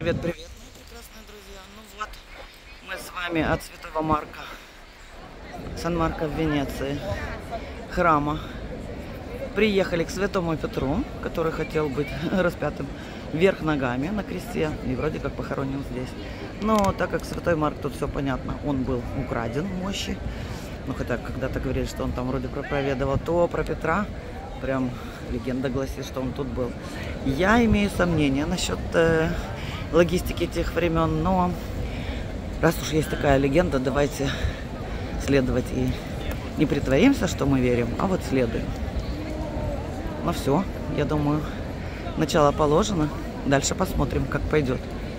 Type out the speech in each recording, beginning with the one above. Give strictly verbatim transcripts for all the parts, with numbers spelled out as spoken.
Привет, привет, мои прекрасные друзья. Ну вот, мы с вами от Святого Марка, Сан-Марко в Венеции, храма. Приехали к Святому Петру, который хотел быть распятым вверх ногами на кресте и вроде как похоронен здесь. Но так как Святой Марк, тут все понятно, он был украден мощи. Ну хотя когда-то говорили, что он там вроде проповедовал, то про Петра прям легенда гласит, что он тут был. Я имею сомнения насчет э, логистики тех времен, но раз уж есть такая легенда, давайте следовать и не притворимся, что мы верим, а вот следуем. Ну все, я думаю, начало положено, дальше посмотрим, как пойдет.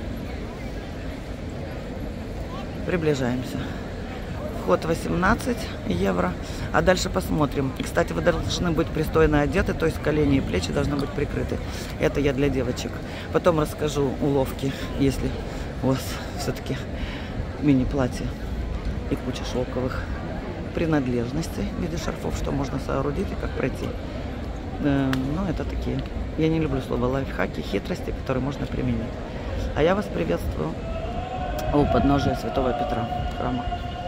Приближаемся. Вход восемнадцать евро, а дальше посмотрим. И, кстати, вы должны быть пристойно одеты, то есть колени и плечи должны быть прикрыты. Это я для девочек. Потом расскажу уловки, если у вас все-таки мини-платье и куча шелковых принадлежностей в виде шарфов, что можно соорудить и как пройти. Ну, это такие. Я не люблю слово лайфхаки, хитрости, которые можно применить. А я вас приветствую у подножия Святого Петра храма.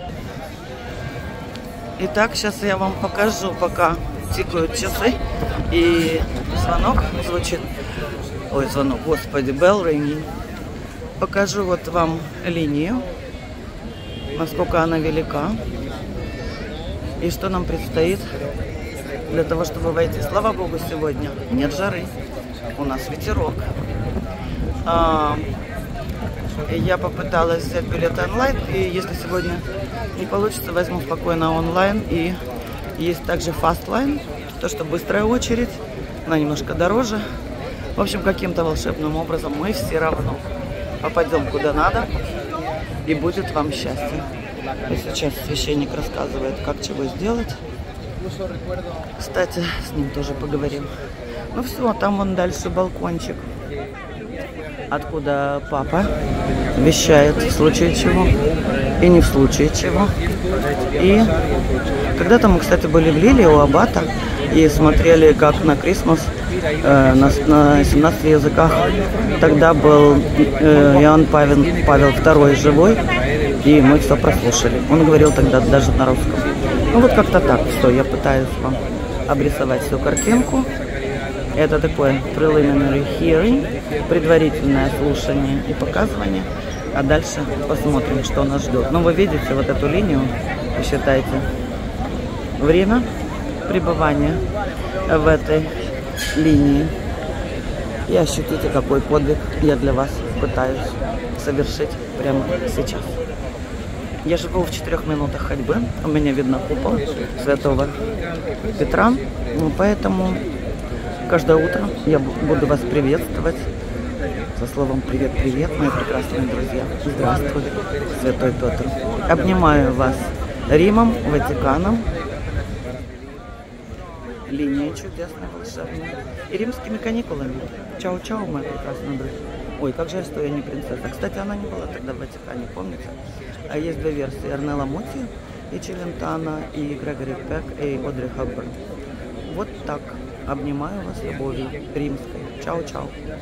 Итак, сейчас я вам покажу, пока тикают часы и звонок звучит. Ой, звонок, господи, bell ringing. Покажу вот вам линию, насколько она велика и что нам предстоит для того, чтобы войти. Слава Богу, сегодня нет жары, у нас ветерок. А, я попыталась взять билеты онлайн, и если сегодня не получится, возьму спокойно онлайн. И есть также Fastlane, то что быстрая очередь, она немножко дороже. В общем, каким-то волшебным образом мы все равно попадем куда надо, и будет вам счастье. И сейчас священник рассказывает, как чего сделать. Кстати, с ним тоже поговорим. Ну все, там вон дальше балкончик, откуда папа вещает в случае чего и не в случае чего. И когда-то мы, кстати, были в Лиле у аббата и смотрели, как на Крисмас э, на, на семнадцати языках. Тогда был э, Иоанн Павел, Павел второй живой, и мы все прослушали. Он говорил тогда даже на русском. Ну вот как-то так все. Я пытаюсь вам обрисовать всю картинку. Это такое preliminary hearing, предварительное слушание и показывание. А дальше посмотрим, что нас ждет. Но вы видите вот эту линию, вы считаете время пребывания в этой линии. И ощутите, какой подвиг я для вас пытаюсь совершить прямо сейчас. Я живу в четырех минутах ходьбы. У меня видно купол Святого Петра. Поэтому каждое утро я буду вас приветствовать со словом «Привет-привет», мои прекрасные друзья. Здравствуй, Святой Петр. Обнимаю вас Римом, Ватиканом, линией чудесной, волшебной и римскими каникулами. Чао-чао, мои прекрасные друзья. Ой, как жаль, что я не принцесса. Кстати, она не была тогда в Ватикане, помните? А есть две версии: Эрнелла Мути и Челентано, и Грегори Пек, и Одри Хепберн. Вот так. Обнимаю вас любовью римской. Чао-чао.